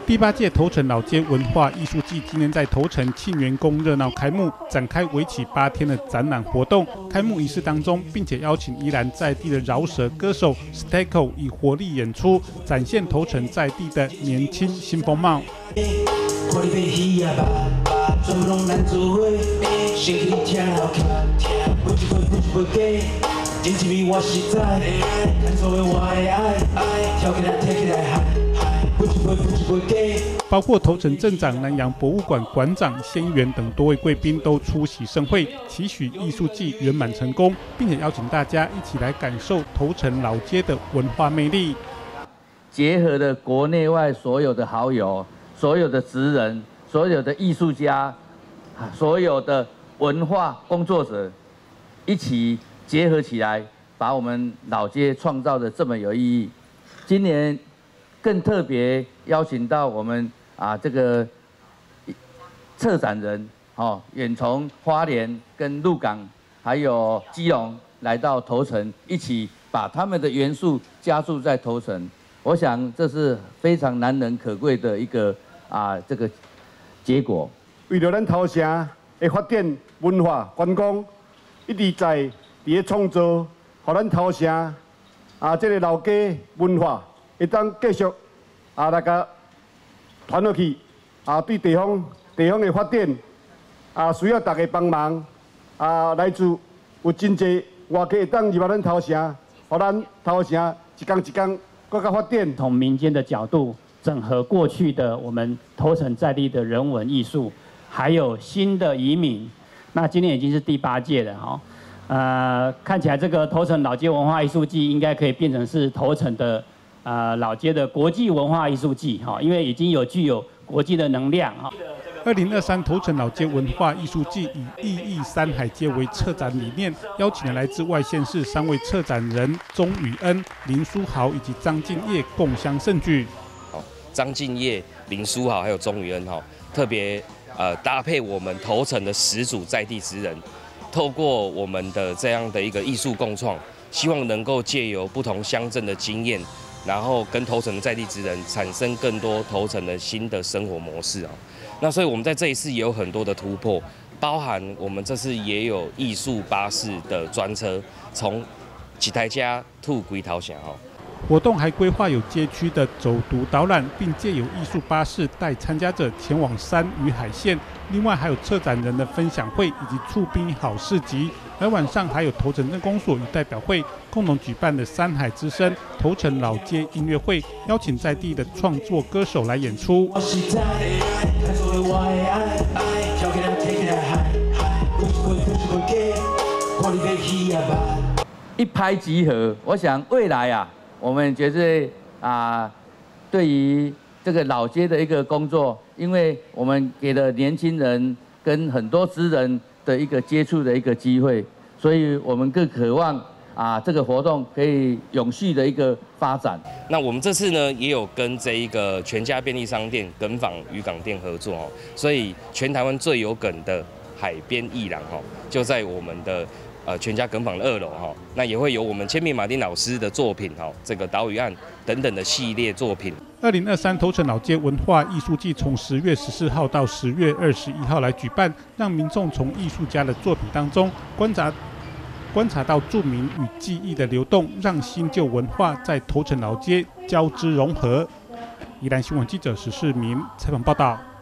第8届头城老街文化艺术季今天在头城庆元宫热闹开幕，展开为期8天的展览活动。开幕仪式当中，并且邀请宜兰在地的饶舌歌手 Stayco 以活力演出，展现头城在地的年轻新风貌。包括头城镇长、南洋博物馆馆长、县议员等多位贵宾都出席盛会，期许艺术季圆满成功，并且邀请大家一起来感受头城老街的文化魅力。 结合了国内外所有的好友、所有的职人、所有的艺术家、所有的文化工作者，一起结合起来，把我们老街创造的这么有意义。今年更特别邀请到我们这个策展人远从花莲跟鹿港还有基隆来到头城，一起把他们的元素加注在头城。我想这是非常难能可贵的一个这个结果。 为了咱头城的发展文化观光，一直在创造，让咱头城这个老街文化会当继续来个传落去对地方的发展需要大家帮忙来自有真济外界会当入来咱头城，让咱头城一天一天更加发展。 从民间的角度整合过去的我们头城在地的人文艺术，还有新的移民。那今年已经是第8届了看起来这个头城老街文化艺术季应该可以变成是头城的老街的国际文化艺术季因为已经具有国际的能量 2023头城老街文化艺术季以意义山海街为策展理念，邀请了来自外县市3位策展人钟宇恩、林书豪以及张敬业共襄盛举。 张敬业、林书豪还有钟宇恩特别搭配我们头城的始祖在地职人，透过我们的这样的一个艺术共创，希望能够借由不同乡镇的经验，然后跟头城的在地职人产生更多头城的新的生活模式那所以我们在这一次也有很多的突破，包含我们这次也有艺术巴士的专车，从几台家吐龟头城活动还规划有街区的走读导览，并借由艺术巴士带参加者前往山与海线。另外还有策展人的分享会以及促兵好市集。而晚上还有头城镇公所与代表会共同举办的山海之声头城老街音乐会，邀请在地的创作歌手来演出。 一拍即合，我想未来我们绝对对于这个老街的一个工作，因为我们给了年轻人跟很多职人的一个接触的一个机会，所以我们更渴望这个活动可以永续的一个发展。 那我们这次呢，也有跟这一个全家便利商店耿坊渔港店合作所以全台湾最有梗的海边艺廊就在我们的全家耿坊的2楼那也会有我们千面马丁老师的作品这个岛屿岸等等的系列作品。 2023头城老街文化艺术季从10月14号到10月21号来举办，让民众从艺术家的作品当中观察到著名与记忆的流动，让新旧文化在头城老街交织融合。宜兰新闻记者石世明采访报道。